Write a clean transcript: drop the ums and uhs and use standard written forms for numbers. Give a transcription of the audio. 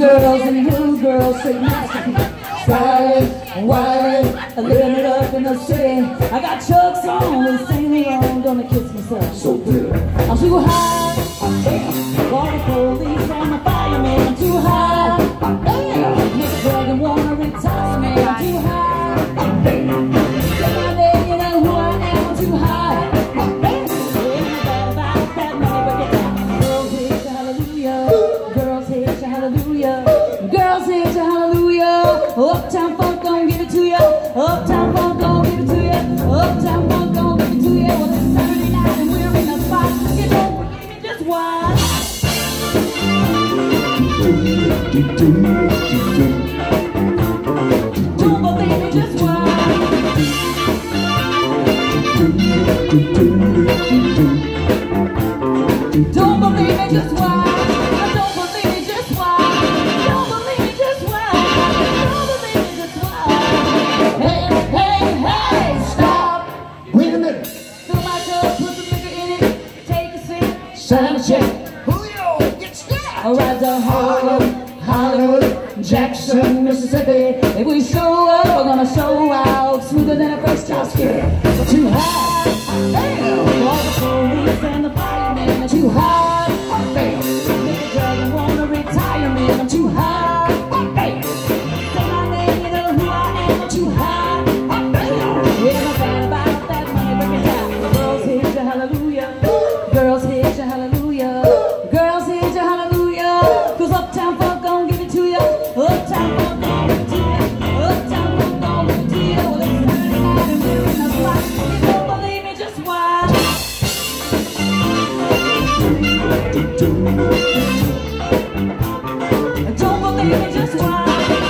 girls and you girls, straight masterpiece. Styling and wildin', living it up in the city. I got Chuck's on, we sing along, gonna kiss myself so good. I'm too high, for the police and the fireman. I'm too high, make a drug and wanna retire me. I'm too high, say my name, you know who I am. I'm too high, about that money, but get down. Girls hit you hallelujah, girls hit you hallelujah, girls hit you hallelujah. Uptown funk gon' give it to ya, uptown funk gon' give it to ya, uptown funk gon' give it to ya. Well, it's Saturday night and we're in the spot. You don't believe me, just watch. Don't believe me, just watch. Don't believe me, just watch. Don't believe me, just watch. Don't believe me, just watch. Don't believe me, just watch. Hey, hey, hey, stop. Wait a minute. Fill my cup, put some liquor in it, take a sip, Sign a check. Julio, get snapped. I'll ride to Harlem, Hollywood, Jackson, Mississippi. If we show up, we're gonna show out smoother than a first job skip. We're too high, damn. All the police and the firemen are too high, damn. Make a drug and wanna retire me. I'm too high, damn. Say my name, you know who I am. I'm too high, damn. Yeah, I'm fan about that money, bring it down. Girls hit you hallelujah, girls hit you hallelujah, girls hit you hallelujah. 'Cause uptown funk gon' give it to ya, uptown funk gon' give it to ya, uptown funk gon' give it to ya. Well, it's Saturday night and we're in the spot. You don't believe me, just watch. Don't believe me, just watch.